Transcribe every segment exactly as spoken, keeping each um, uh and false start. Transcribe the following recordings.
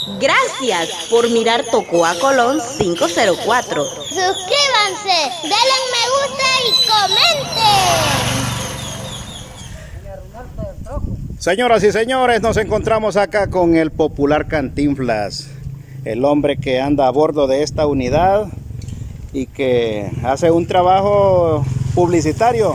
Gracias por mirar Tocoa Colón cinco cero cuatro. Suscríbanse, denle me gusta y comenten. Señoras y señores, nos encontramos acá con el popular Cantinflas, el hombre que anda a bordo de esta unidad y que hace un trabajo publicitario.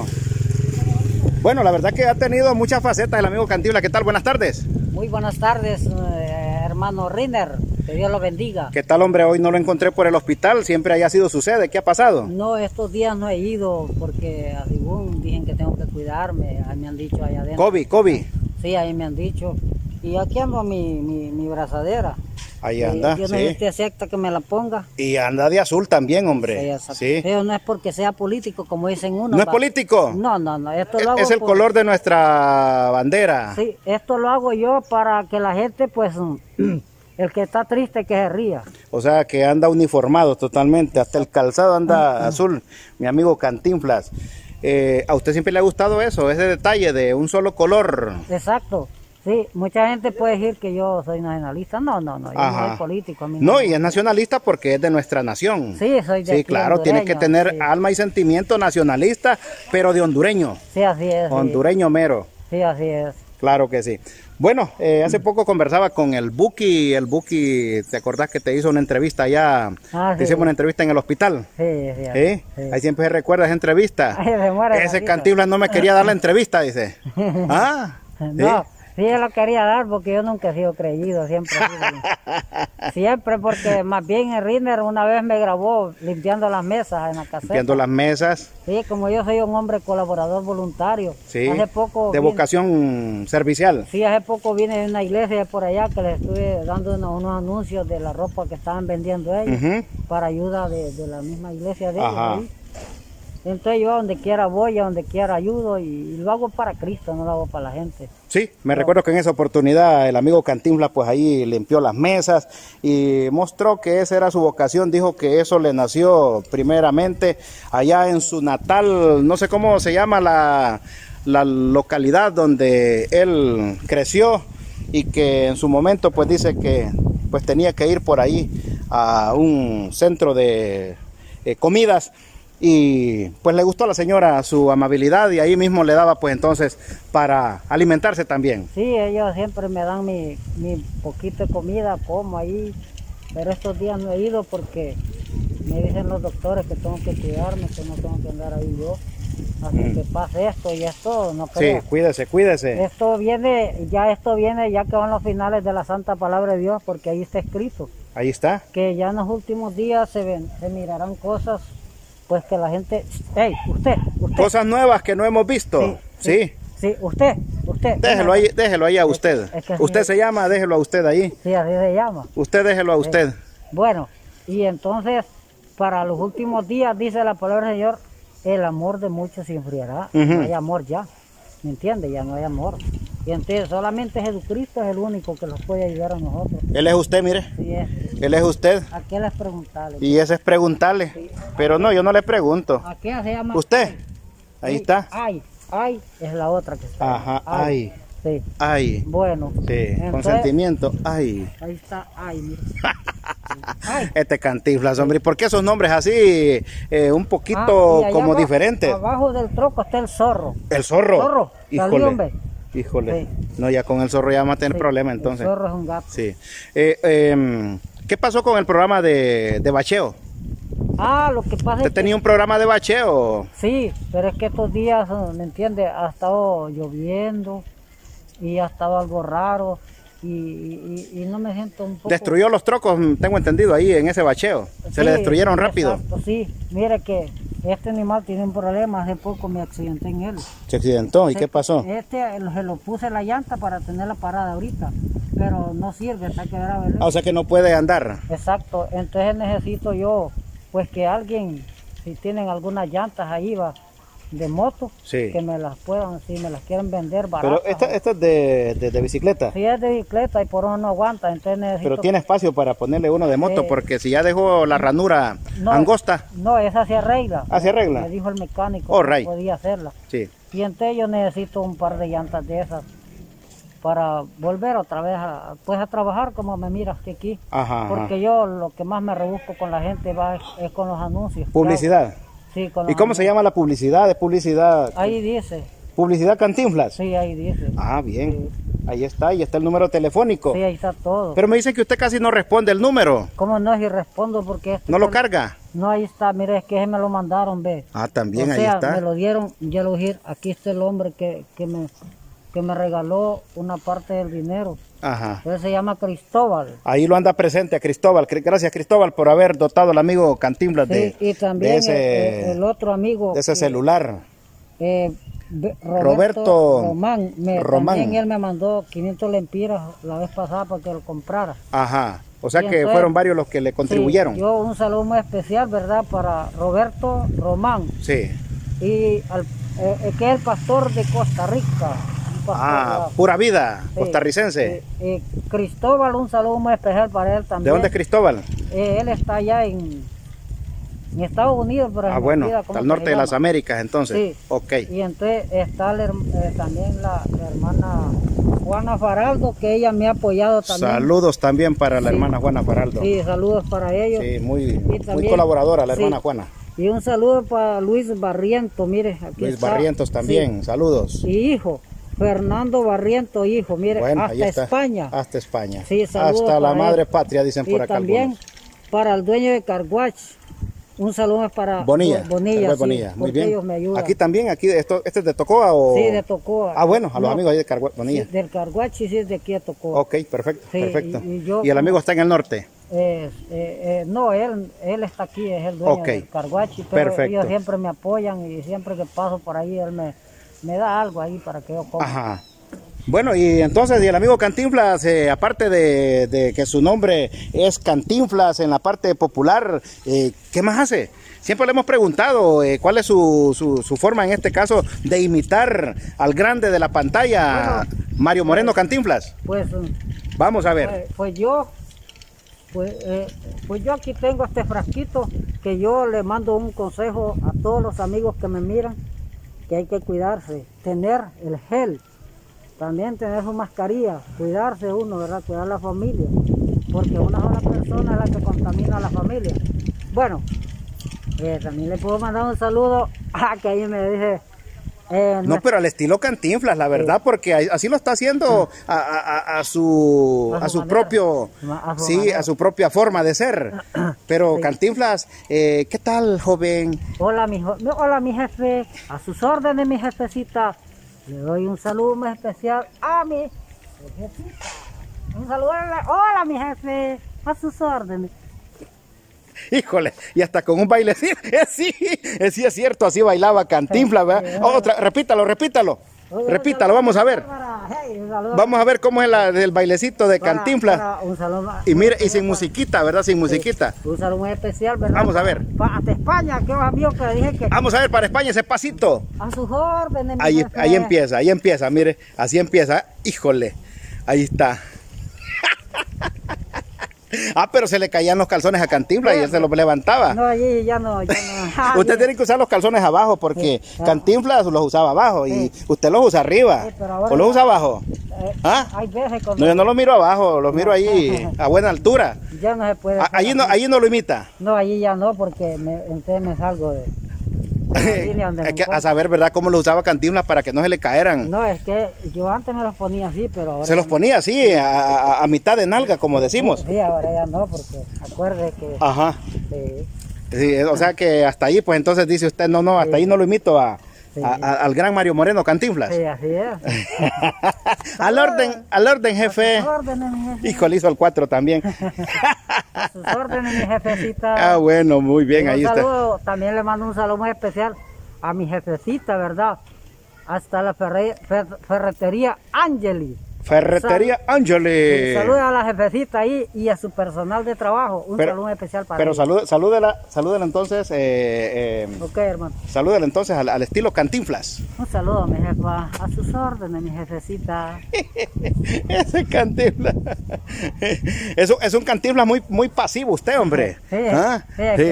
Bueno, la verdad que ha tenido muchas facetas el amigo Cantinflas. ¿Qué tal? Buenas tardes. Muy buenas tardes, eh, hermano Riner. Que Dios lo bendiga. ¿Qué tal, hombre? Hoy no lo encontré por el hospital. Siempre haya sido su sede. ¿Qué ha pasado? No, estos días no he ido porque según dicen que tengo que cuidarme. Ahí me han dicho allá adentro. COVID, COVID. Sí, ahí me han dicho. Y aquí ando mi, mi, mi brazadera. Ahí anda, Yo no sí. usted acepta que me la ponga. Y anda de azul también, hombre. Sí, sí. Pero no es porque sea político, como dicen uno. ¿No es pa. político? No, no, no. Esto lo hago es el por... color de nuestra bandera. Sí, esto lo hago yo para que la gente, pues, el que está triste que se ría. O sea, que anda uniformado totalmente. Hasta el calzado anda uh-huh. azul. Mi amigo Cantinflas. Eh, ¿A usted siempre le ha gustado eso? Ese detalle de un solo color. Exacto. Sí, mucha gente puede decir que yo soy nacionalista. No, no, no, yo Ajá. no soy político. A mí no, no, y es nacionalista porque es de nuestra nación. Sí, soy de Sí, claro, hondureño, tiene que tener sí. alma y sentimiento nacionalista, pero de hondureño. Sí, así es. Hondureño sí. mero. Sí, así es. Claro que sí. Bueno, eh, hace poco conversaba con el Buki, el Buki, ¿te acordás que te hizo una entrevista allá? Ah, te sí. hicimos una entrevista en el hospital. Sí, sí. ¿Sí? sí. Ahí siempre se recuerda esa entrevista. Ay, se muere, Ese Cantinflas no me quería dar la entrevista, dice. Ah, no. ¿sí? Sí, yo lo quería dar porque yo nunca he sido creído, siempre he sido. Siempre, porque más bien el Riner una vez me grabó limpiando las mesas en la caseta. Limpiando las mesas. Sí, como yo soy un hombre colaborador voluntario. Sí, hace poco de vine, vocación servicial. Sí, hace poco vine de una iglesia por allá que les estuve dando unos, unos anuncios de la ropa que estaban vendiendo ellos, uh-huh. para ayuda de, de la misma iglesia de ellos. Ajá. Ahí. Entonces yo a donde quiera voy, a donde quiera ayudo y, y lo hago para Cristo, no lo hago para la gente. Sí, me no. recuerdo que en esa oportunidad el amigo Cantinflas pues ahí limpió las mesas y mostró que esa era su vocación, dijo que eso le nació primeramente allá en su natal, no sé cómo se llama la, la localidad donde él creció y que en su momento pues dice que pues tenía que ir por ahí a un centro de eh, comidas. Y pues le gustó a la señora su amabilidad y ahí mismo le daba pues entonces para alimentarse también. Sí, ellos siempre me dan mi, mi poquito de comida, como ahí, pero estos días no he ido porque me dicen los doctores que tengo que cuidarme, que no tengo que andar ahí yo, así mm. que pase esto y esto, no creo. Sí, cuídese, cuídese. Esto viene, ya esto viene ya que van los finales de la Santa Palabra de Dios, porque ahí está escrito. Ahí está. Que ya en los últimos días se, ven, se mirarán cosas. Pues que la gente, hey, usted, usted. Cosas nuevas que no hemos visto. Sí. Sí, sí, sí usted, usted. Déjelo ahí, déjelo ahí a usted. Es, es que usted sí, se llama, déjelo a usted ahí. Sí, así se llama. Usted déjelo a usted. Sí. Bueno, y entonces, para los últimos días, dice la palabra del Señor, el amor de muchos se enfriará. Uh-huh. No hay amor ya, ¿me entiende? Ya no hay amor. Y entonces solamente Jesucristo es el único que los puede ayudar a nosotros. Él es usted, mire. Sí, es. Él es usted. ¿A qué les preguntarle? Y ese es preguntarle. Sí. Pero no, yo no le pregunto. ¿A qué se llama? ¿Usted? Ahí sí. Está. Ay, ay, es la otra que está. Ajá, ay. ay. Sí. Ay. Bueno. Sí, entonces, consentimiento. Ay. Ahí está, ay, mire. Ay. Este Cantinflas, hombre. ¿Y por qué esos nombres así, eh, un poquito ah, como abajo, diferentes? Abajo del troco está el zorro. ¿El zorro? Zorro. Híjole. Hombre. Híjole. Sí. No, ya con el zorro ya vamos a tener sí, problemas entonces. El zorro es un gato. Sí. Eh, eh, ¿Qué pasó con el programa de, de bacheo? Ah, lo que pasa ¿Usted es tenía que... un programa de bacheo? Sí, pero es que estos días, ¿me entiende? Ha estado lloviendo y ha estado algo raro y, y, y no me siento un poco... Destruyó los trocos, tengo entendido, ahí en ese bacheo. Se sí, le destruyeron rápido. Exacto, sí. Mire que este animal tiene un problema, hace poco me accidenté en él. ¿Se accidentó? ¿Y qué pasó? Este se lo puse la llanta para tener la parada ahorita, pero no sirve, está quebrado el... Ah, o sea que no puede andar. Exacto, entonces necesito yo, pues que alguien, si tienen algunas llantas ahí va, de moto, sí. que me las puedan, si me las quieren vender baratas. Pero esta, esta es de, de, de bicicleta. Sí, es de bicicleta y por uno no aguanta, entonces necesito... Pero tiene espacio para ponerle uno de moto, eh, porque si ya dejó la ranura no, angosta... No, esa se arregla. ¿Ah, se arregla? Me dijo el mecánico oh, que right. podía hacerla. Sí. Y entonces yo necesito un par de llantas de esas, para volver otra vez a, pues a trabajar como me miras que aquí. Ajá, Porque ajá. yo lo que más me rebusco con la gente va es, es con los anuncios. Publicidad. Sí, con ¿Y los cómo se anuncios. llama la publicidad? ¿Es publicidad? Ahí dice, ¿Publicidad Cantinflas? sí, ahí dice. Ah, bien. Ahí está, ahí está el número telefónico. Sí, ahí está todo. Pero me dicen que usted casi no responde el número. ¿Cómo no? Si respondo porque... Este ¿No lo tel- carga? No, ahí está, mire, es que ese me lo mandaron, ve. Ah, también, o ahí sea, está. me lo dieron, ya lo dije, aquí está el hombre que, que, me, que me regaló una parte del dinero. Ajá. Él se llama Cristóbal. Ahí lo anda presente a Cristóbal. Cri- Gracias, Cristóbal, por haber dotado al amigo Cantinflas de, Sí, y también de ese, el, el- el otro amigo. de ese que- celular. eh, Be- Roberto, Roberto Román. Me, Román. También él me mandó quinientos lempiras la vez pasada para que lo comprara. Ajá. O sea Y que entonces- fueron varios los que le contribuyeron. Sí, yo un saludo muy especial, ¿verdad? Para Roberto Román. Sí. Y al, eh, eh, que es el pastor de Costa Rica. Un pastor, Ah, ¿verdad? pura vida, Sí. costarricense. Eh, eh, Cristóbal, un saludo muy especial para él también. ¿De dónde es Cristóbal? Eh, él está allá en, en Estados Unidos, pero Ah, se me bueno, olvida hasta cómo el se norte de llama. las Américas, entonces. Sí. Ok. Y entonces está el herm- eh, también la, la hermana Juana Faraldo, que ella me ha apoyado también. Saludos también para la Sí. hermana Juana Faraldo. Sí, saludos para ellos. Sí, muy, Y muy también- colaboradora la sí. hermana Juana. Y un saludo para Luis Barriento, mire, aquí Luis está. Barrientos también, Sí. saludos. Y hijo, Fernando Barriento, hijo, mire, Bueno, ahí hasta está. España. Hasta España. Sí, saludos hasta la para madre él. patria, dicen Y por acá también algunos. para el dueño de Carguach, un saludo para Bonilla. Bonilla, Carguay sí, Bonilla, muy porque bien. ellos me ayudan. Aquí también, aquí, esto, ¿este es de Tocoa o...? Sí, de Tocoa. Ah, bueno, a los No, amigos ahí de Carguay Bonilla. sí, del Carguachi, sí, es de aquí de Tocoa. Ok, perfecto, Sí, perfecto. y- y yo el como- amigo está en el norte. Eh, eh, eh, no, él, él está aquí, es el dueño Ok, del Carguachi, pero perfecto. ellos siempre me apoyan y siempre que paso por ahí él me, me da algo ahí para que yo coma. Ajá. Bueno, y entonces, y el amigo Cantinflas, eh, aparte de, de que su nombre es Cantinflas en la parte popular, eh, ¿qué más hace? Siempre le hemos preguntado eh, cuál es su, su, su forma en este caso de imitar al grande de la pantalla, Bueno, Mario Moreno Cantinflas. Pues, eh, Vamos a ver. pues, pues yo, pues, eh, pues yo aquí tengo este frasquito que yo le mando un consejo a todos los amigos que me miran, que hay que cuidarse, tener el gel, también tener su mascarilla, cuidarse uno, ¿verdad? Cuidar la familia, porque una sola persona es la que contamina a la familia. Bueno, eh, también le puedo mandar un saludo a que ahí me dice... eh, No, pero al estilo Cantinflas, la verdad, porque a- así lo está haciendo a, a- a- a su A su a su manera. propio A su sí, manera. a su propia forma de ser. Pero Sí. Cantinflas, eh, ¿qué tal, joven? Hola mi, jo- no, hola mi jefe, a sus órdenes mi jefecita. Le doy un saludo muy especial a mi jefecita. Un saludo, a la- hola mi jefe, a sus órdenes. Híjole, y hasta con un baile, sí, sí, eh, sí es cierto, así bailaba Cantinflas, ¿verdad? Otra, repítalo, repítalo, repítalo, vamos a ver. Hey, un saludo Vamos a ver cómo es la del bailecito de para- Cantinflas. para- un saludo, Y mire, y sin musiquita, ¿verdad? Sin musiquita. un saludo muy especial, ¿verdad? Vamos a ver. Pa- hasta España, que amigo que le dije que Vamos a ver para España ese pasito. a sus órdenes. mi Ahí, jefe. ahí empieza, ahí empieza, mire, así empieza. Híjole, ahí está. Ah, pero se le caían los calzones a Cantinflas y él se los levantaba. No, allí ya no, ya no. Usted tiene que usar los calzones abajo porque Sí. Cantinflas los usaba abajo y usted los usa arriba. Sí, pero ahora ¿O los ya- usa abajo? Eh, ¿Ah? Hay veces cuando No, yo no los miro abajo, los miro ahí a buena altura. ya no se puede. A- hacer Allí no, así. allí no lo imita. No, allí ya no, porque me, entonces me salgo de, de la línea donde me Hay que, a encuentro. saber, ¿verdad? Cómo los usaba Cantinflas para que no se le caeran. No, es que yo antes me los ponía así, pero ahora... Se los ponía así, a, a- a mitad de nalga, como decimos. Sí, ahora ya no, porque acuerde que... Ajá. sí, Sí, o sea que hasta ahí, pues entonces dice usted, no, no, hasta ahí no lo imito a, Sí. a- a- al gran Mario Moreno Cantinflas. sí, así es. al orden, al orden, jefe. A sus órdenes, mi jefe. Híjole, hizo el cuatro también. A sus órdenes, mi jefecita. Ah, bueno, muy bien, Y ahí un está. saludo, también le mando un saludo muy especial a mi jefecita, ¿verdad? Hasta la ferre- fer- ferretería Angeli. Ferretería Angeli. Saluda a la jefecita ahí y a su personal de trabajo. Un Pero- saludo especial para Pero ellos. salud, salúdela, salúdela entonces, eh, eh, Ok, hermano. salúdela entonces al, al estilo Cantinflas. Un saludo, mi jefa. A sus órdenes, mi jefecita. Ese Cantinflas. Es, un- es un Cantinflas muy, muy pasivo usted, hombre. Sí, ¿Ah? sí, es Sí. que-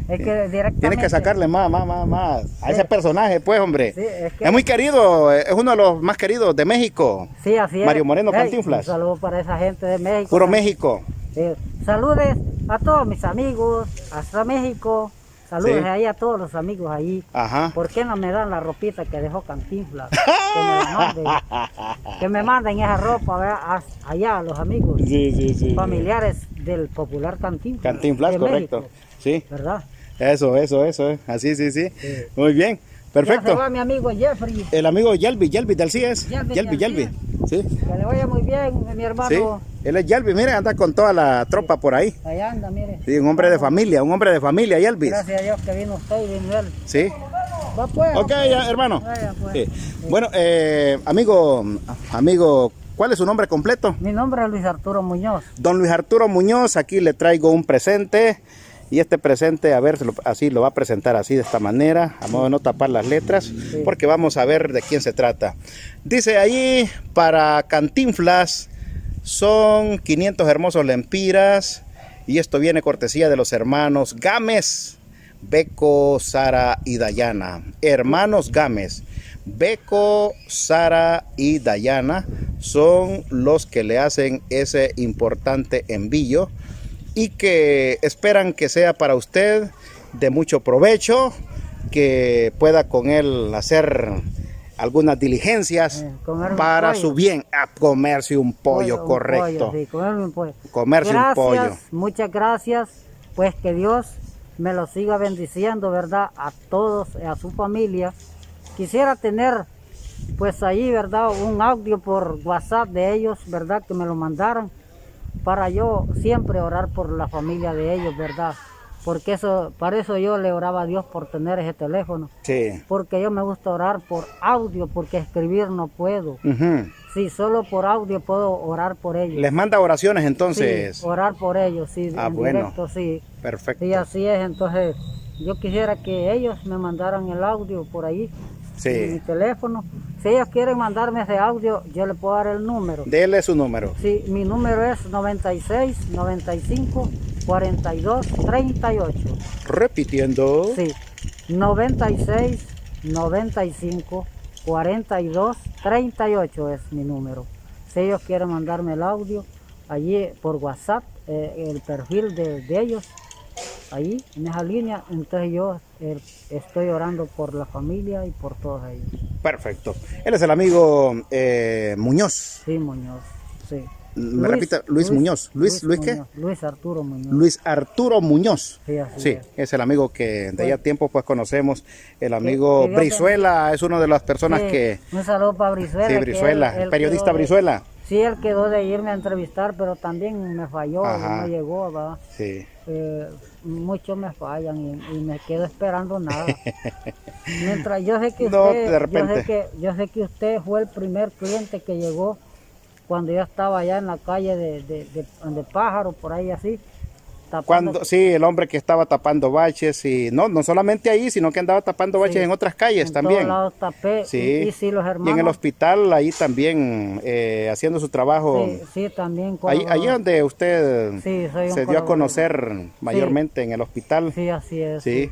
Es que directamente... Tiene que sacarle más, más, más, más a Sí. ese personaje, pues, hombre. Sí, es que- Es muy querido, es uno de los más queridos de México. Sí, así es. Mario Moreno Ey, Cantinflas. Un saludo para esa gente de México. Puro México. Sí. Saludes a todos mis amigos, hasta México. Saludos Sí. ahí a todos los amigos ahí. Ajá. ¿Por qué no me dan la ropita que dejó Cantinflas? Que me la manden. Que me manden esa ropa, ¿verdad? A- allá a los amigos, Sí, sí, sí. familiares del popular Cantinflas. Cantinflas, de correcto. México, Sí, ¿verdad? eso, eso, eso. eh. Así, sí, sí. Sí. Muy bien, Ya se perfecto. va mi amigo Jeffrey. El amigo Yalvi, Yalvi del C I E S. Yalvi Yalvi, del Yalvi. Sí, Que le vaya muy bien, mi sí. hermano. Él es Yalvi, mire, anda con toda la tropa por ahí. Allá anda, mire. Sí, un hombre de familia, un hombre de familia, Yalvi. Gracias a Dios que vino usted y vino él. Sí. Va pues. Ok, ya, hermano. Vaya, pues. Sí. Bueno, eh, amigo, amigo, ¿cuál es su nombre completo? Mi nombre es Luis Arturo Muñoz. Don Luis Arturo Muñoz, aquí le traigo un presente. Y este presente, a ver, se lo- así lo va a presentar así de esta manera, a modo de no tapar las letras, porque vamos a ver de quién se trata. Dice ahí, para Cantinflas, son quinientos hermosos lempiras, y esto viene cortesía de los hermanos Gámez, Beco, Sara y Dayana. Hermanos Gámez, Beco, Sara y Dayana son los que le hacen ese importante envío y que esperan que sea para usted de mucho provecho, que pueda con él hacer algunas diligencias Eh, comer un para pollo. su bien, a comerse un pollo, un correcto, pollo, sí, comerme un pollo. comerse Gracias, un pollo. muchas gracias. Pues que Dios me lo siga bendiciendo, ¿verdad? A todos, a su familia. Quisiera tener, pues ahí, ¿verdad? Un audio por WhatsApp de ellos, ¿verdad? Que me lo mandaran para yo siempre orar por la familia de ellos, ¿verdad? Porque eso, para eso yo le oraba a Dios por tener ese teléfono. Sí. Porque yo me gusta orar por audio, porque escribir no puedo. Ujú. Sí, solo por audio puedo orar por ellos. Les manda oraciones entonces. Sí, orar por ellos, sí, Ah, en bueno. directo, sí. Perfecto. Sí, así es. Entonces, yo quisiera que ellos me mandaran el audio por ahí, Sí. en mi teléfono. Si ellos quieren mandarme ese audio, yo le puedo dar el número. Dele su número. Sí, mi número es noventa y seis, noventa y cinco, cuarenta y dos, treinta y ocho. Repitiendo. Sí, noventa y seis, noventa y cinco, cuarenta y dos, treinta y ocho es mi número. Si ellos quieren mandarme el audio, allí por WhatsApp, eh, el perfil de, de ellos, ahí en esa línea, entonces yo eh, estoy orando por la familia y por todos ellos. Perfecto. Él es el amigo eh, Muñoz. Sí, Muñoz, sí. Me repita, Luis Muñoz. Luis- Luis qué? Muñoz, Luis Arturo Muñoz. Luis Arturo Muñoz. Sí, así Sí, es. es el amigo que de ya Pues- tiempo pues conocemos. El amigo que Dios Brizuela es una de las personas Sí, que... un saludo para Brizuela. Sí, que Brizuela, él- el él periodista quedó de- Brizuela. Sí, él quedó de irme a entrevistar, pero también me falló, Ajá. no llegó, va. Sí. Eh, muchos me fallan y, y me quedo esperando nada. Mientras yo sé que No, usted, de repente. yo sé que, yo sé que usted fue el primer cliente que llegó cuando yo estaba allá en la calle de, de, de, de Pájaro, por ahí así. tapando- Cuando, sí, el hombre que estaba tapando baches y no, no solamente ahí, sino que andaba tapando baches Sí, en otras calles en también. todos lados tapé, Sí. y, y sí, los hermanos. Y en el hospital ahí también eh, haciendo su trabajo. Sí, sí, también. Ahí, colaboró. ahí donde usted Sí, soy un se dio a colaborador. conocer mayormente en el hospital. Sí, así es. Sí.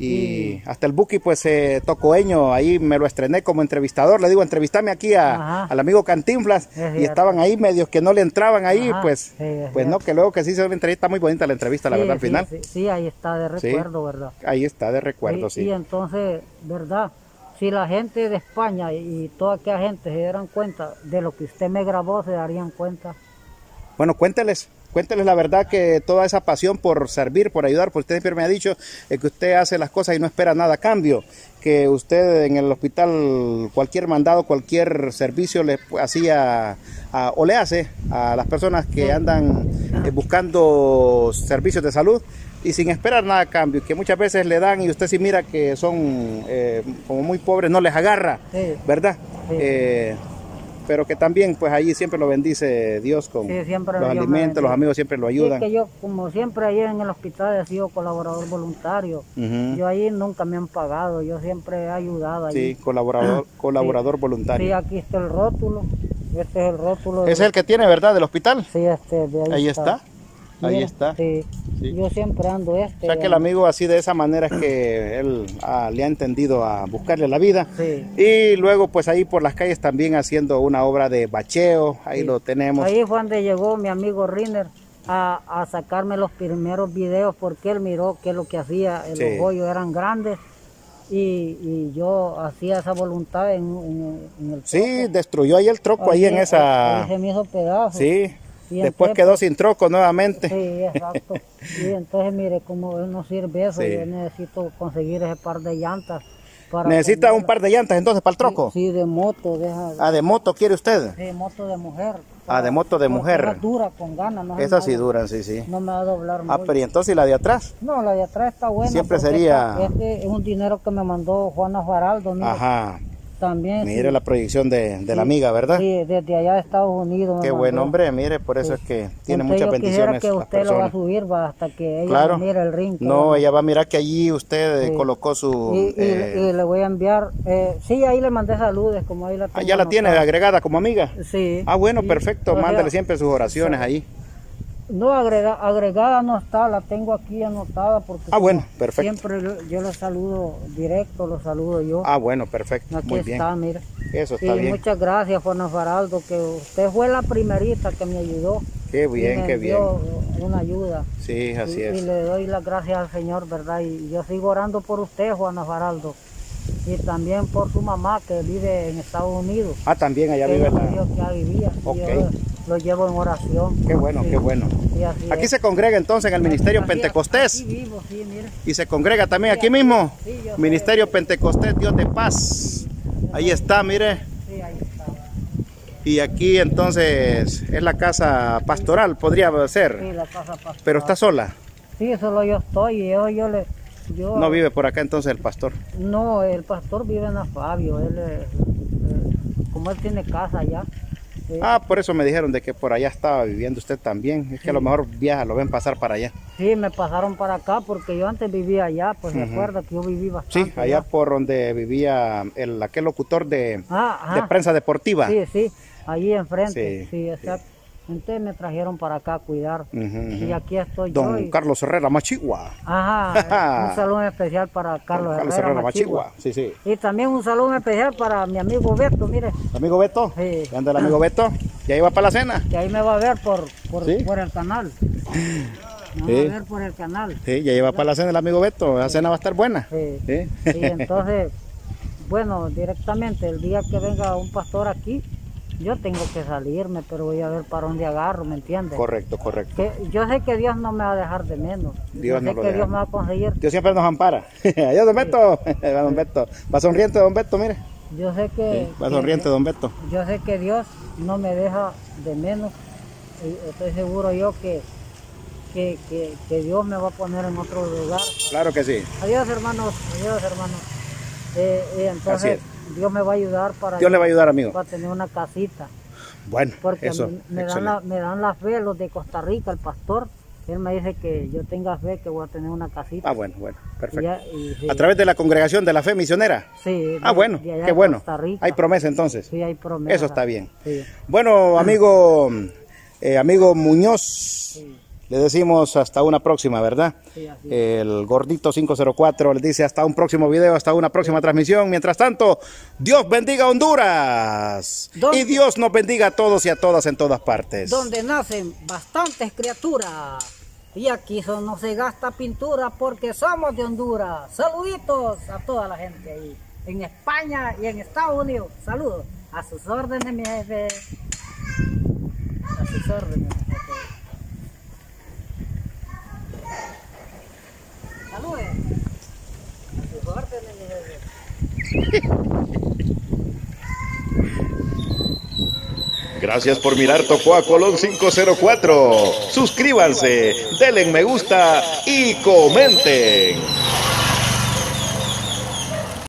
Y hasta el Buki, pues, eh, tocoeño, ahí me lo estrené como entrevistador. Le digo, entrevistame aquí a, Ajá. al amigo Cantinflas. Es Y cierto. estaban ahí medios que no le entraban ahí, Ajá, pues, sí, es pues no, cierto. que luego que sí se ve una entrevista muy bonita la entrevista, la Sí, verdad, al sí, final. Sí, sí, ahí está de Sí. recuerdo, ¿verdad? Ahí está, de recuerdo, y, sí. y entonces, ¿verdad? Si la gente de España y toda aquella gente se dieran cuenta de lo que usted me grabó, se darían cuenta. Bueno, cuénteles, cuénteles la verdad que toda esa pasión por servir, por ayudar, porque usted siempre me ha dicho eh, que usted hace las cosas y no espera nada a cambio, que usted en el hospital cualquier mandado, cualquier servicio le hacía a- o le hace a las personas que andan eh, buscando servicios de salud y sin esperar nada a cambio, que muchas veces le dan y usted sí mira que son eh, como muy pobres, no les agarra, Sí. ¿verdad? Sí. Eh, pero que también pues allí siempre lo bendice Dios con Sí, siempre los Dios me alimentos, los bendice. amigos siempre lo Sí, ayudan. que yo, como siempre, ahí en el hospital he sido colaborador voluntario. Ujú. Yo ahí nunca me han pagado, yo siempre he ayudado ahí. Sí, colaborador, colaborador Sí, voluntario. aquí está el rótulo. Este es el rótulo. Ese es el que tiene, ¿verdad? Del hospital. Sí, este, de ahí, Ahí está. Ahí Mira, está. Sí. Sí. Yo siempre ando este. O sea que el amigo así de esa manera es que él ah, le ha entendido a buscarle la vida. Sí. Y luego pues ahí por las calles también haciendo una obra de bacheo, ahí Sí. lo tenemos. Ahí fue donde llegó mi amigo Riner a, a sacarme los primeros videos porque él miró que lo que hacía, Sí. los hoyos eran grandes y, y yo hacía esa voluntad en, en- en el Sí, troco. destruyó ahí el troco ahí, en esa... Ahí se me hizo pedazo. Sí, Y después entonces, quedó sin troco nuevamente. Sí, exacto. Y entonces, mire, como no sirve eso, Sí. yo necesito conseguir ese par de llantas. Para Necesita un ponerla. par de llantas entonces para el troco. Sí, sí, de moto, de esa- Ah, de moto quiere usted. de moto de mujer. Ah, de moto de Pero mujer. esa dura, con ganas. No se Esas me sí va a- duran, sí, sí. No me va a doblar Ah, mucho. pero ¿y entonces ¿y la de atrás? No, la de atrás está buena. Siempre porque sería- esta- Este es un dinero que me mandó Juana Faraldo. mire, Ajá. También. Mire sí, la proyección de, de la sí, amiga, ¿verdad? Sí, desde allá de Estados Unidos. me Qué buen mandó. hombre, mire, por eso Sí. es que tiene Entonces muchas yo quisiera bendiciones que las usted lo va a personas. subir va, hasta que ella Claro. mire el ring. que No, va- ella va a mirar que allí usted eh, Sí. colocó su... Y, y- eh, y le voy a enviar, eh, sí, ahí le mandé saludos, como ahí la ah, tengo ya la tiene anotada. agregada como amiga. Sí. Ah, bueno, sí. perfecto. O sea, Mándale siempre sus oraciones ahí. No, agrega- agregada no está, la tengo aquí anotada porque Ah, bueno, como perfecto. siempre yo, yo lo saludo directo, lo saludo yo. Ah, bueno, perfecto. Aquí Muy bien. está, mire. Eso Y está bien. muchas gracias, Juana Faraldo, que usted fue la primerita que me ayudó. Qué y bien, me qué bien. dio una ayuda. Sí, así y, es. y le doy las gracias al Señor, ¿verdad? Y yo sigo orando por usted, Juana Faraldo. Y también por su mamá que vive en Estados Unidos. Ah, también allá vive Ella me la... dijo que allá vivía. y Ok. yo lo llevo en oración. Qué bueno, Sí, qué bueno. sí, así Aquí es. se congrega entonces en el Ministerio Aquí- Pentecostés. Aquí vivo, sí, mire. Y se congrega también Sí, aquí aquí- mismo. sí, yo Ministerio Pentecostés, Dios de paz. Ahí está, mire. Sí, ahí está. Y aquí entonces es la casa pastoral, podría Sí, ser. la casa pastoral. Pero está sola. Sí, solo yo estoy y yo, yo le... Yo, No vive por acá entonces el pastor. No, el pastor vive en la Fabio, él, eh, eh, como él tiene casa allá. eh, Ah, por eso me dijeron de que por allá estaba viviendo usted también. Es que a lo mejor viaja, lo ven pasar para allá. Sí, me pasaron para acá porque yo antes vivía allá, pues Ujú. recuerda que yo viví Sí, bastante. allá por donde vivía el aquel locutor de, Ah, ajá. de prensa deportiva. Sí, sí, allí enfrente, Sí, sí, exacto. Entonces me trajeron para acá a cuidar. Ujú, ujú. Y aquí estoy yo. Don y- Carlos Herrera Machigua. Ajá, un saludo especial para Carlos, Don Herrera, Machigua. Sí, sí. Y también un saludo especial para mi amigo Beto, mire, Amigo Beto. Sí. ¿Qué anda el amigo Beto? ¿Ya iba para la cena? que ahí me va a ver por, por, Sí. por el canal. Me va Sí. a ver por el canal. Sí, ya iba para la cena el amigo Beto. La cena va a estar buena. Sí. Sí. Y entonces, bueno, directamente el día que venga un pastor aquí, yo tengo que salirme, pero voy a ver para dónde agarro, ¿me entiendes? Correcto, correcto. Que yo sé que Dios no me va a dejar de menos. Dios yo no sé lo que deja. Dios me va a conseguir. Dios siempre nos ampara. Adiós, don Beto. Va don Beto. Va sonriente, don Beto, mire. Yo sé que, Sí, va que- sonriente, don Beto. yo sé que Dios no me deja de menos. Y estoy seguro yo que, que, que, que Dios me va a poner en otro lugar. Claro que sí. Adiós, hermanos. Adiós, hermanos. Eh, y Así entonces Dios me va a ayudar para, Dios le va a ayudar, amigo. para tener una casita. Bueno, Porque a eso. mí me, dan la, Excelente. me dan la fe los de Costa Rica, el pastor. Él me dice que yo tenga fe que voy a tener una casita. Ah, bueno, bueno, Y perfecto. ya- y sí, A través de la congregación de la fe misionera. sí, Ah, de- bueno, de allá qué de bueno. Costa Rica. Hay promesa entonces. Sí, hay promesa. Eso está bien. Sí, Bueno, amigo, eh, amigo Muñoz, sí, le decimos hasta una próxima, ¿verdad? sí, así. El gordito cinco cero cuatro le dice hasta un próximo video, hasta una próxima transmisión. Mientras tanto, Dios bendiga a Honduras. ¿Dónde? Y Dios nos bendiga a todos y a todas en todas partes. Donde nacen bastantes criaturas. Y aquí so- no se gasta pintura porque somos de Honduras. Saluditos a toda la gente ahí. En España y en Estados Unidos. Saludos. A sus órdenes, mi jefe. A sus órdenes, mi jefe. Saludos. A sus órdenes, mi jefe. Gracias por mirar Tocoa Colón cinco cero cuatro. Suscríbanse, denle me gusta y comenten.